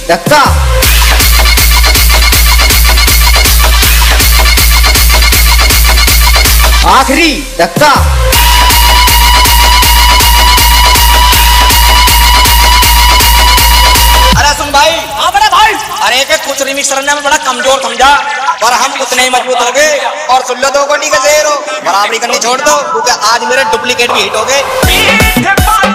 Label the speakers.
Speaker 1: धक्का। आखिरी धक्का।
Speaker 2: अरे सुन भाई।
Speaker 3: हाँ बड़े भाई।
Speaker 2: अरे के कुछ रिमिक्स करने में बड़ा कमजोर समझा, पर हम उतने ही मजबूत हो गए। और सुन लो 2 कोटी का 0 बराबरी करनी छोड़ दो, क्योंकि आज मेरे डुप्लीकेट भी हिट हो गए।